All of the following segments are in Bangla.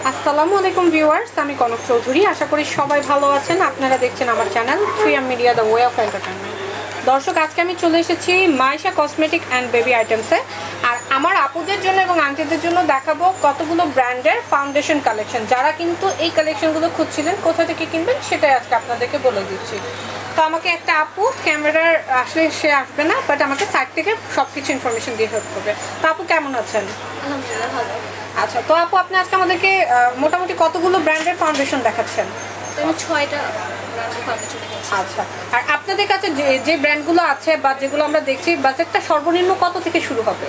আসসালামু আলাইকুম ভিউয়ার্স, আমি কনক চৌধুরী। আশা করি সবাই ভালো আছেন। আপনারা দেখছেন আমার channel 3M media the way of entertainment. দর্শক, আজকে আমি চলে এসেছি মাইশা কসমেটিক অ্যান্ড বেবি আইটেমসে। আর আমার আপুদের জন্য এবং আন্টিদের জন্য দেখাবো কতগুলো ব্র্যান্ডের ফাউন্ডেশন কালেকশন। যারা কিন্তু এই কালেকশনগুলো খুঁজছিলেন কোথা থেকে কিনবেন সেটাই আজকে আপনাদেরকে বলে দিচ্ছি। তো আমাকে একটা আপু ক্যামেরার আসলে সে আসবে না, বাট আমাকে সাইড থেকে সব কিছু ইনফরমেশন দিয়ে হেল্প করবে। তো আপু কেমন আছেন? আলহামদুলিল্লাহ ভালো। আচ্ছা, তো আপু আপনি আজকে আমাদেরকে মোটামুটি কতগুলো ব্র্যান্ডের ফাউন্ডেশন দেখাচ্ছেন? আমি 6টা ব্র্যান্ডের ফাউন্ডেশন দেখেছি। আচ্ছা, আর আপনাদের কাছে যে ব্র্যান্ডগুলো আছে বা যেগুলো আমরা দেখছি, বাজেটটা সর্বনিম্ন কত থেকে শুরু হবে?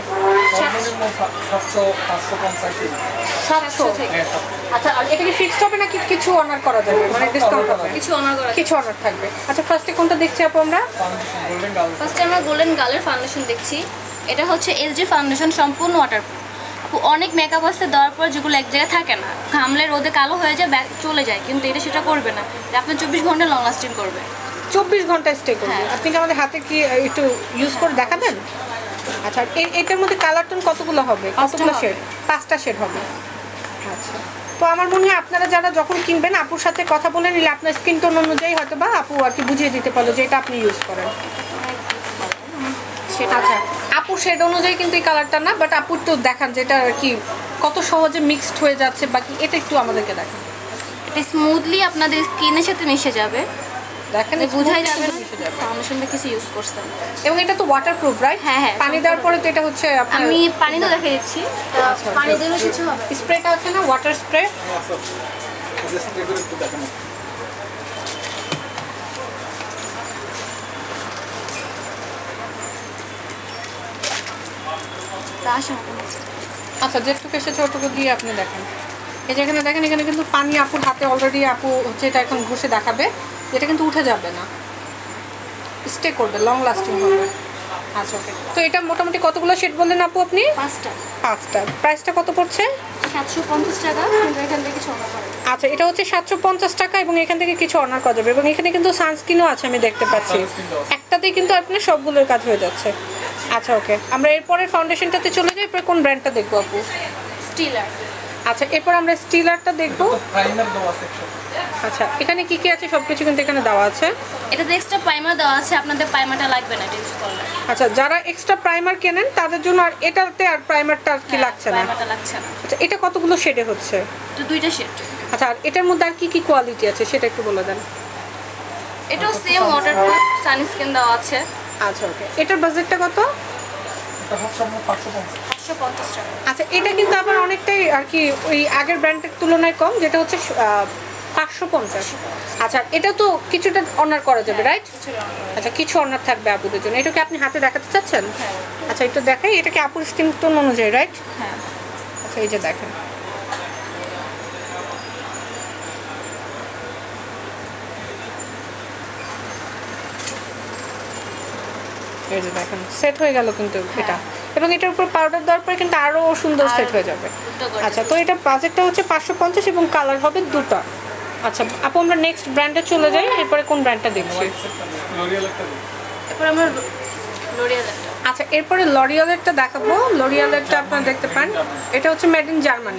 700 থেকে। আচ্ছা, আর এটা কি ফিক্সড হবে নাকি কিছু অনার করা যাবে, মানে ডিসকাউন্ট হবে? কিছু অনার থাকবে। আচ্ছা, ফার্স্টে কোনটা দেখছি আপু আমরা? ফার্স্টে আমরা গোল্ডেন গার্লের ফাউন্ডেশন দেখছি। এটা হচ্ছে এসজি ফাউন্ডেশন, সম্পূর্ণ ওয়াটারপ্রুফ। অনেক মেকআপ আসতে দেওয়ার পর যেগুলো এক জায়গায় থাকে না, ঘামলে রোদে কালো হয়ে যায়, চলে যায়, কিন্তু এটা সেটা করবে না। এটা আপনার 24 ঘন্টা লং লাস্টিং করবে। 24 ঘন্টা স্টে করবে। হ্যাঁ। আপনি কি আমাদের হাতে কি একটু ইউজ করে দেখাবেন? আচ্ছা, এটার মধ্যে কালার টোন কতগুলো হবে? কতগুলো শেড? 5টা শেড হবে। আচ্ছা, তো আমার মনে হয় আপনারা যারা যখন কিনবেন আপুর সাথে কথা বলে নিলে আপনার স্কিন টোন অনুযায়ী হয়তো বা আপু আর কি বুঝিয়ে দিতে পারলো যে এটা আপনি ইউজ করেন। সেটা আচ্ছা, আপুর শেড অনুযায়ী কিন্তু এই কালারটা না, বাট আপুর তো দেখান যেটা আর কি কত সহজে মিক্সড হয়ে যাচ্ছে, বাকি এটা একটু আমাদেরকে দেখান। এটা স্মুথলি আপনাদের স্কিনের সাথে মিশে যাবে, দেখেন বোঝাই যাবে না ফাউন্ডেশনটা কিছু ইউজ করছেন। এবং এটা তো ওয়াটারপ্রুফ, রাইট? হ্যাঁ, হ্যাঁ, পানি দেওয়ার পরে তো এটা হচ্ছে আমি পানি তো দেখে দিচ্ছি। আচ্ছা, পানি দিলে কিছু হবে। স্প্রেটা আছে না, ওয়াটার স্প্রে? আচ্ছা, যেটুকু এসেছে ওটুকু দিয়ে আপনি দেখেন। এই যে এখানে দেখেন, এখানে কিন্তু পানি আপুর হাতে অলরেডি আপু হচ্ছে এটা এখন ঘষে দেখাবে। এটা কিন্তু উঠে যাবে না, স্টে করবে, লং লাস্টিং হবে। আচ্ছা, ওকে। তো এটা মোটামুটি কতগুলো শেড বললেন আপু আপনি? 5টা। প্রাইসটা কত পড়ছে? 750 টাকা। কিন্তু এখান থেকে কিছু অনার করা যাবে। আচ্ছা, এটা হচ্ছে 750 টাকা এবং এখান থেকে কিছু অনার করা যাবে। এবং এখানে কিন্তু সানস্ক্রিনও আছে, আমি দেখতে পাচ্ছি। একটাতেই কিন্তু আপনার সবগুলোর কাজ হয়ে যাচ্ছে। আচ্ছা, ওকে। আমরা এরপরের ফাউন্ডেশনটাতে চলে যাই। এরপরে কোন ব্র্যান্ডটা দেখবো আপু? স্টিলার। আচ্ছা, এরপর আমরা স্টিলারটা দেখবো। আচ্ছা, এখানে কি কি আছে সবকিছু কিন্তু এখানে দেওয়া আছে। এটাতে এক্সট্রা প্রাইমার দেওয়া আছে, আপনাদের প্রাইমারটা লাগবে না এটা ইউজ করলে। আচ্ছা, যারা এক্সট্রা প্রাইমার কেনেন তাদের জন্য আর এটাতে আর প্রাইমারটা কি লাগছে না? প্রাইমারটা লাগছে না। আচ্ছা, এটা কতগুলো শেডে হচ্ছে? তো 2টা শেড। আচ্ছা, আর এটার মধ্যে আর কি কি কোয়ালিটি আছে সেটা একটু বলে দেন। এটাও সেম ওয়াটারপ্রুফ, সানস্ক্রিন দেওয়া আছে। আচ্ছা, ওকে। এটার বাজেটটা কত? এটা হচ্ছে আমরা 550 850 টাকা। আচ্ছা, এটা কিন্তু আবার অনেকটাই আর কি ওই আগের ব্র্যান্ডের তুলনায় কম, যেটা হচ্ছে 550। আচ্ছা, এটা তো কিছুটা অনার করা যাবে, রাইট? আচ্ছা, কিছু অনার থাকবে আপুদের জন্য। এটাকে আপনি হাতে দেখাতে চাচ্ছেন? হ্যাঁ। আচ্ছা, একটু দেখাই। এটা কি আপুর স্কিন টোন অনুযায়ী, রাইট? হ্যাঁ। আচ্ছা, এই যে দেখেন। এই যে দেখেন, সেট হয়ে গেল কিন্তু এটা। এবং এটার উপর পাউডার দেওয়ার পরে কিন্তু আরো সুন্দর সেট হয়ে যাবে। আচ্ছা, তো এটা বাজেটটা হচ্ছে 550 এবং কালার হবে 2টা। আচ্ছা আপু, আমরা নেক্সট ব্র্যান্ডে চলে যাই। এরপরে কোন ব্র্যান্ডটা দেখছি? এরপর আমরা লরিয়াল। আচ্ছা, এরপরে লরিয়ালেরটা দেখাবো। লরিয়ালেরটা আপনারা দেখতে পান, এটা হচ্ছে মেড ইন জার্মানি।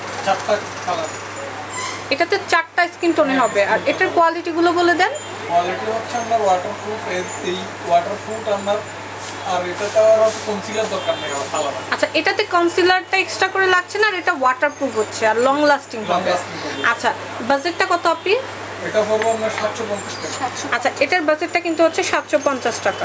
এটাতে 4টা স্কিন টোনে হবে। আর এটার কোয়ালিটিগুলো বলে দেন। কোয়ালিটি হচ্ছে আমরা ওয়াটারপ্রুফ, এই ওয়াটারপ্রুফ আমরা, আর এটাতে আর কনসিলার দরকার নেই আলাদা। আচ্ছা, এটাতে কনসিলারটা এক্সট্রা করে লাগছে না, আর এটা ওয়াটারপ্রুফ হচ্ছে আর লং লাস্টিং হবে। আচ্ছা, বাজেটটা কত আপনি? এটা পড়বো আমরা 750 টাকা। আচ্ছা, এটার বাজেটটা কিন্তু হচ্ছে 750 টাকা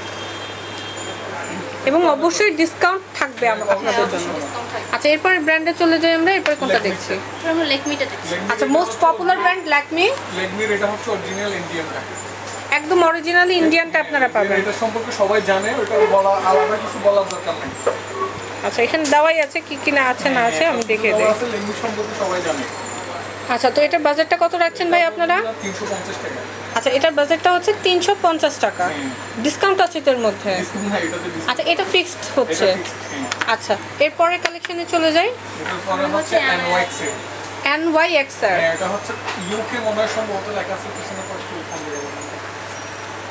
এবং অবশ্যই ডিসকাউন্ট থাকবে আপনাদের জন্য। আচ্ছা, এরপরে ব্র্যান্ডে চলে যাই আমরা। এরপরে কোনটা দেখছি? আমরা লেকমিটা দেখছি। আচ্ছা, মোস্ট পপুলার ব্র্যান্ড ল্যাকমি। লেগমির এটা হচ্ছে অরিজিনাল ইন্ডিয়ানটা, একদম অরিজিনালি ইন্ডিয়ানটা আপনারা পাবেন। এটা সম্পর্কে সবাই জানে, ওটা বলা আলাদা কিছু বলার দরকার নেই। আচ্ছা, এখানে দেওয়াই আছে কি কি না আছে না আছে, আমি দেখিয়ে দিই। লেগমি সম্পর্কে সবাই জানে। আচ্ছা, তো এটার বাজেটটা কত রাখছেন ভাই আপনারা? 350 টাকা। আচ্ছা, এটার বাজেটটা হচ্ছে 350 টাকা। ডিসকাউন্ট আছে এটার মধ্যে? না, এটাতে ডিসকাউন্ট। আচ্ছা, এটা ফিক্সড হচ্ছে। আচ্ছা, এরপরে কালেকশনে চলে যাই। এটার পরে হচ্ছে NYXL। NYXL। এটা হচ্ছে ইউকে মনে হয় সম্ভবত লেখা আছে পিছনে কষ্ট হবে।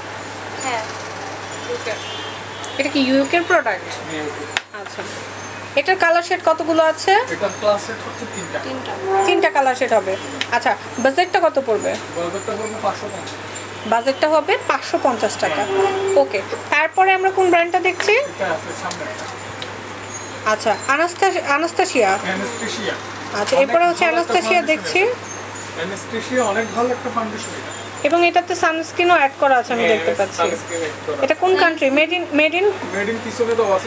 হ্যাঁ। এটা কি ইউকের প্রোডাক্ট? আচ্ছা, এটার কালার শেড কতগুলো আছে? এটার ক্লাস সেট হচ্ছে তিনটা। তিনটা কালার শেড হবে। আচ্ছা, বাজেটটা কত পড়বে? বাজেটটা পড়বে 550। বাজেটটা হবে 550 টাকা। ওকে, তারপরে আমরা কোন ব্র্যান্ডটা দেখছি? এটা আছে সামনে। আচ্ছা, আনাস্তাসিয়া। অ্যানেস্থেসিয়া। আচ্ছা, এরপরে হচ্ছে অ্যানাস্তাসিয়া দেখছি। অ্যানেস্থেসিয়া অনেক ভালো একটা ফাউন্ডেশন এটা। এবং এটাতে সানস্ক্রিনও অ্যাড করা আছে আমি দেখতে পাচ্ছি। এটা কোন কান্ট্রি? মেড ইন পিছনে তো আছে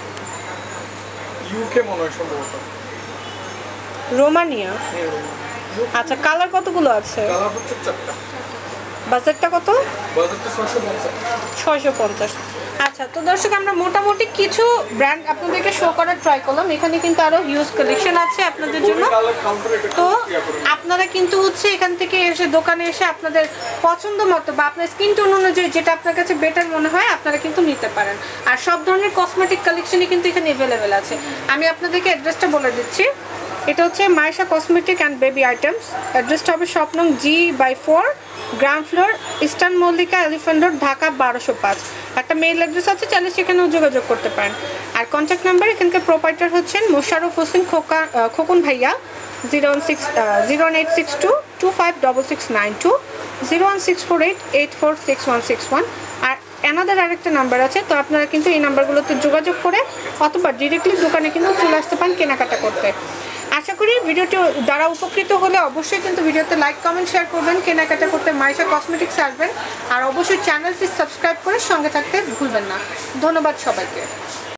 ইউকে মনে হয় সম্ভবত। রোমানিয়া। আচ্ছা, কালার কতগুলো আছে? কালার হচ্ছে 4টা। বাজেটটা কত? বাজেটটা 650। 650। আচ্ছা, তো দর্শক আমরা মোটামুটি কিছু ব্র্যান্ড আপনাদেরকে শো করার ট্রাই করলাম। এখানে কিন্তু আরো হিউজ কালেকশন আছে আপনাদের জন্য। তো আপনারা কিন্তু হচ্ছে এখান থেকে এসে দোকানে এসে আপনাদের পছন্দ মতো বা আপনার স্কিন টোন অনুযায়ী যেটা আপনার কাছে বেটার মনে হয় আপনারা কিন্তু নিতে পারেন। আর সব ধরনের কসমেটিক কালেকশনই কিন্তু এখানে অ্যাভেলেবেল আছে। আমি আপনাদেরকে অ্যাড্রেসটা বলে দিচ্ছি। এটা হচ্ছে Maisha cosmetic and baby items. অ্যাড্রেসটা হবে শপ নং G/4, ground floor, Eastern Mallika, Elephant Road, Dhaka 1205। একটা মেইল অ্যাড্রেস আছে, চাইলে সেখানেও যোগাযোগ করতে পারেন। আর কন্ট্যাক্ট নাম্বার এখানকার প্রোপাইটার হচ্ছেন মোশাররফ হোসেন খোকন ভাইয়া। 016256692, 01648846161। আর অ্যানাদার আরেকটা নাম্বার আছে, তো আপনারা কিন্তু এই নাম্বারগুলোতে যোগাযোগ করে অথবা ডিরেক্টলি দোকানে কিন্তু চলে আসতে পারেন কেনাকাটা করতে। আশা করি ভিডিওটি দ্বারা উপকৃত হলে অবশ্যই কিন্তু ভিডিওতে লাইক কমেন্ট শেয়ার করবেন, কেনাকাটা করতে মাইশা কসমেটিক্স আসবেন। আর অবশ্যই চ্যানেলটি সাবস্ক্রাইব করে সঙ্গে থাকতে ভুলবেন না। ধন্যবাদ সবাইকে।